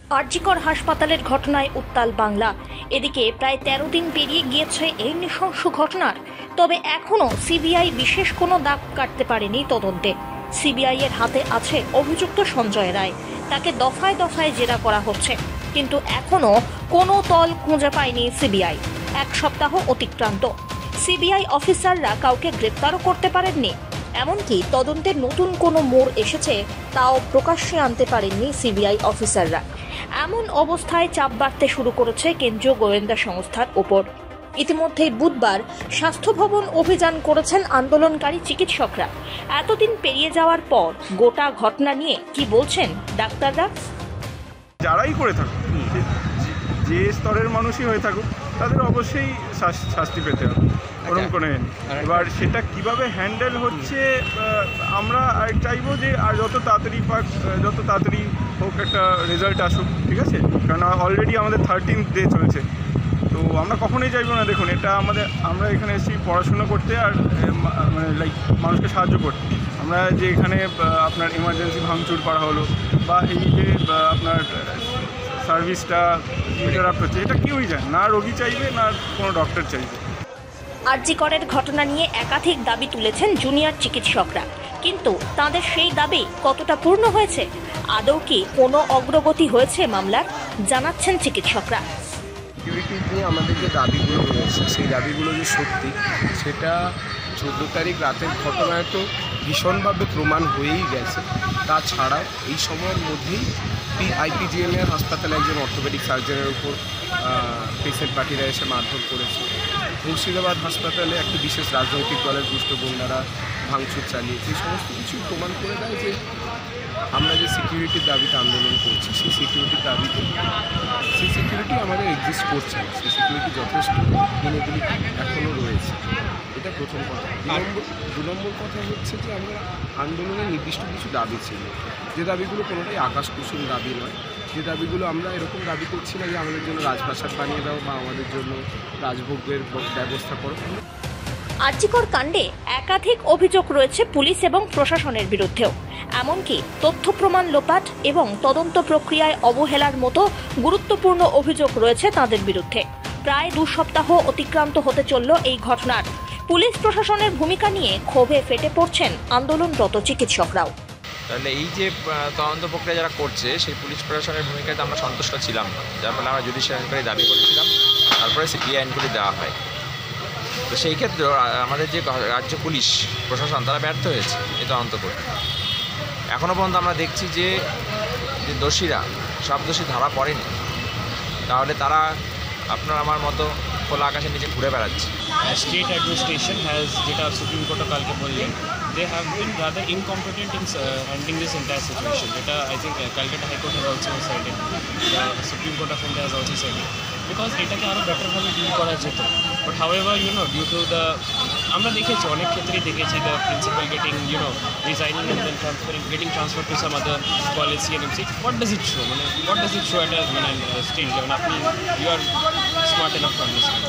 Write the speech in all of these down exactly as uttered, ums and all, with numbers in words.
আরজিকর হাসপাতালের ঘটনায় উত্তাল বাংলা। এদিকে প্রায় তেরো দিন পেরিয়ে গিয়েছে এই নৃশংস ঘটনার, তবে এখনো সিবিআই বিশেষ কোনো দাগ কাটতে পারেনি তদন্তে। সিবিআই এর হাতে আছে অভিযুক্ত সঞ্জয় রায়, তাকে দফায় দফায় জেরা করা হচ্ছে, কিন্তু এখনো কোনো তল খুঁজে পায়নি সিবিআই। এক সপ্তাহ অতিক্রান্ত, সিবিআই অফিসাররা কাউকে গ্রেপ্তারও করতে পারেননি, এমনকি তদন্তের নতুন কোনো মোড় এসেছে তাও প্রকাশ্যে আনতে পারেননি সিবিআই অফিসাররা। এমন অবস্থায় চাপ বাড়তে শুরু করেছে কেন্দ্রীয় গোয়েন্দা সংস্থার ওপর। ইতিমধ্যেই বুধবার স্বাস্থ্য ভবন অভিযান করেছেন আন্দোলনকারী চিকিৎসকরা। এতদিন পেরিয়ে যাওয়ার পর গোটা ঘটনা নিয়ে কি বলছেন ডাক্তাররা? যারাই করে থাকুক, যে স্তরের মানুষই হয়ে থাকুক, তাদের অবশ্যই শাস্তি পেতে হবে, ওরকম কোনো নেই। এবার সেটা কিভাবে হ্যান্ডেল হচ্ছে আমরা চাইবো যে আর যত তাড়াতাড়ি পাক, যত তাড়াতাড়ি হোক একটা রেজাল্ট আসুক, ঠিক আছে? কারণ অলরেডি আমাদের থার্টিন ডে চলছে, তো আমরা কখনোই চাইবো না। দেখুন, এটা আমাদের, আমরা এখানে এসেছি পড়াশোনা করতে আর মানে লাইক মানুষকে সাহায্য করতে। আমরা যে এখানে আপনার এমার্জেন্সি ভাঙচুর করা হলো বা এই যে আপনার সার্ভিসটা ইন্টারাপ্ট হচ্ছে, এটা কেউই জানে না, রোগী চাইবে না কোনো ডক্টর চাইবে। আরজিকরের ঘটনা নিয়ে একাধিক দাবি তুলেছেন জুনিয়র চিকিৎসকরা, কিন্তু তাদের সেই দাবি কতটা পূর্ণ হয়েছে? আদৌ কি কোনো অগ্রগতি হয়েছে মামলার? জানাচ্ছেন চিকিৎসকরা। সিকিউরিটি নিয়ে আমাদের যে দাবিগুলো রয়েছে, সেই দাবিগুলো যে সত্যি, সেটা চোদ্দো তারিখ রাতের ঘটনায় তো ভীষণভাবে প্রমাণ হয়েই গেছে। তাছাড়াও এই সময়ের মধ্যেই আইপিজিএমের হাসপাতালে একজন অর্থোপেডিক সার্জনের উপর পেশেন্ট পার্টিরা এসে মারধর করেছে। মুর্শিদাবাদ হাসপাতালে একটি বিশেষ রাজনৈতিক দলের দুষ্ট গুন্ডারা ভাঙচুর চালিয়েছে। এই সমস্ত কিছু প্রমাণ করে দেয় যে আমরা যে সিকিউরিটির দাবিতে আন্দোলন করছি, সেই সিকিউরিটির দাবিতে সেই সিকিউরিটি আমাদের এক্সিস্ট করছে, সেই সিকিউরিটি যথেষ্ট দিনগুলি এখনও রয়েছে। এটা প্রথম কথা। দু নম্বর দু নম্বর কথা হচ্ছে যে আমরা আন্দোলনের নির্দিষ্ট কিছু দাবি ছিল, যে দাবিগুলো কোনোটাই আকাশ কুসুম দাবি নয়। যে দাবিগুলো আমরা এরকম দাবি করছি না যে আমাদের জন্য রাজপ্রাসাদ বানিয়ে দাও বা আমাদের জন্য রাজভোগের ব্যবস্থা করো। আরজিকর কাণ্ডে একাধিক অভিযোগ রয়েছে পুলিশ এবং প্রশাসনের বিরুদ্ধেও, এমনকি তথ্য প্রমাণ লোপাট এবং তদন্ত প্রক্রিয়ায় অবহেলার মতো গুরুত্বপূর্ণ অভিযোগ রয়েছে তাদের বিরুদ্ধে। প্রায় দু সপ্তাহ অতিক্রান্ত হতে চলল এই ঘটনার। পুলিশ প্রশাসনের ভূমিকা নিয়ে ক্ষোভে ফেটে পড়ছেন আন্দোলনরত চিকিৎসকরাও। তাহলে এই যে তদন্ত প্রক্রিয়া যারা করছে, সেই পুলিশ প্রশাসনের ভূমিকাতে আমরা সন্তুষ্ট ছিলাম না, যার ফলে আমরা জুডিশিয়াল ইনকোয়ারি দাবি করেছিলাম, তারপরে সিবিআই ইনকোয়ারি দেওয়া হয়। তো সেই ক্ষেত্রে আমাদের যে রাজ্য পুলিশ প্রশাসন, তারা ব্যর্থ হয়েছে এই তদন্ত করতে। এখনও পর্যন্ত আমরা দেখছি যে দোষীরা সব দোষী ধরা পড়েনি, তাহলে তারা আপনার আমার মতো খোলা আকাশের নিচে ঘুরে বেড়াচ্ছে। স্টেট অ্যাডমিনিস্ট্রেশন হ্যাজ, যেটা সুপ্রিম কোর্টও কালকে বললেন, they have been rather incompetent in uh, handling this entire situation. That uh, I think uh, Calcutta High Court has also said it. The Supreme Court of India has also said it. Because এটাকে আরও বেটারভাবে deal করা যেত। But however, you know, due to the, আমরা দেখেছি অনেক ক্ষেত্রেই দেখেছি the principal getting, you know, resigning and then transferring, getting transferred to some other college C N M C. What does it show? মানে what does it show at a মানে state level? আপনি you are smart enough to understand.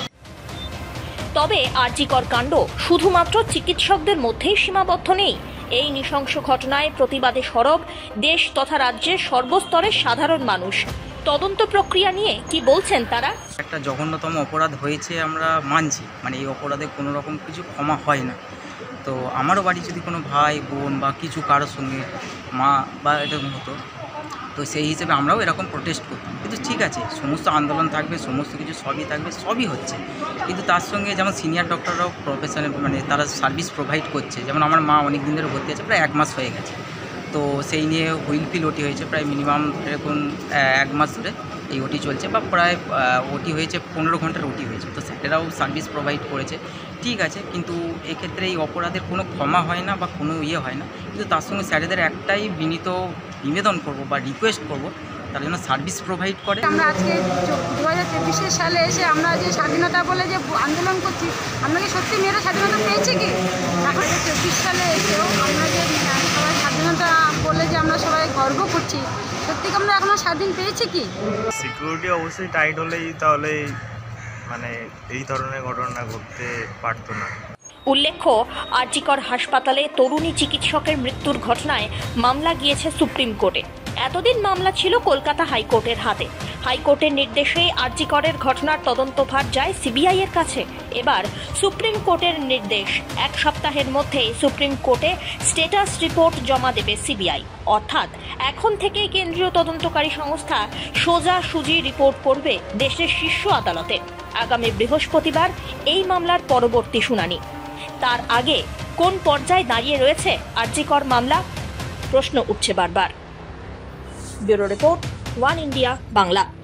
তবে আরজিকর কাণ্ড শুধুমাত্র চিকিৎসকদের মধ্যেই সীমাবদ্ধ নেই। এই নৃশংস ঘটনায় প্রতিবাদে সরব দেশ তথা রাজ্যের সর্বস্তরের সাধারণ মানুষ। তদন্ত প্রক্রিয়া নিয়ে কি বলছেন তারা? একটা জঘন্যতম অপরাধ হয়েছে, আমরা মানছি, মানে এই অপরাধে কোনো রকম কিছু ক্ষমা হয় না। তো আমারও বাড়ি যদি কোনো ভাই বোন বা কিছু কারোর সঙ্গে মা বা এরকম হতো, তো সেই হিসেবে আমরাও এরকম প্রোটেস্ট করতাম। কিন্তু ঠিক আছে, সমস্ত আন্দোলন থাকবে, সমস্ত কিছু সবই থাকবে, সবই হচ্ছে, কিন্তু তার সঙ্গে যেমন সিনিয়র ডক্টররাও প্রফেশনাল, মানে তারা সার্ভিস প্রোভাইড করছে। যেমন আমার মা অনেক দিন ধরে ভর্তি আছে, প্রায় এক মাস হয়ে গেছে, তো সেই নিয়ে হুইলফিল ওটি হয়েছে প্রায় মিনিমাম এরকম এক মাস ধরে এই ওটি চলছে, বা প্রায় ওটি হয়েছে পনেরো ঘন্টার ওটি হয়েছে, তো স্যারেরাও সার্ভিস প্রোভাইড করেছে, ঠিক আছে। কিন্তু এক্ষেত্রে এই অপরাধের কোনো ক্ষমা হয় না বা কোনো ইয়ে হয় না। কিন্তু তার সঙ্গে স্যারেদের একটাই বিনীত নিবেদন করব বা রিকোয়েস্ট করব, তার জন্য সার্ভিস প্রোভাইড করে। আমরা আজকে দু হাজার চব্বিশে সালে এসে আমরা যে স্বাধীনতা বলে যে আন্দোলন করছি, আমরা কি সত্যি মেয়েরা স্বাধীনতা পেয়েছি কি? এখন চব্বিশ সালে এসেও আমরা যে সবাই স্বাধীনতা বলে যে আমরা সবাই গর্ব করছি, সত্যি কি আমরা এখনো স্বাধীন পেয়েছি কি? সিকিউরিটি অবশ্যই টাইট হলেই তাহলে মানে এই ধরনের ঘটনা ঘটতে পারতো না। উল্লেখ্য, আরজিকর হাসপাতালে তরুণী চিকিৎসকের মৃত্যুর ঘটনায় মামলা গিয়েছে সুপ্রিম কোর্টে। এতদিন মামলা ছিল কলকাতা হাইকোর্টের হাতে। হাইকোর্টের নির্দেশে আরজি করের ঘটনার তদন্তভার যায় সিবিআই এর কাছে। এবার সুপ্রিম কোর্টের নির্দেশ, এক সপ্তাহের মধ্যে সুপ্রিম কোর্টে স্ট্যাটাস রিপোর্ট জমা দেবে সিবিআই। অর্থাৎ এখন থেকে কেন্দ্রীয় তদন্তকারী সংস্থা সোজাসুজি রিপোর্ট করবে দেশের শীর্ষ আদালতে। আগামী বৃহস্পতিবার এই মামলার পরবর্তী শুনানি। তার আগে কোন পর্যায়ে দাঁড়িয়ে রয়েছে আরজি কর মামলা, প্রশ্ন উঠছে বারবার। Bureau report, one India Bangla.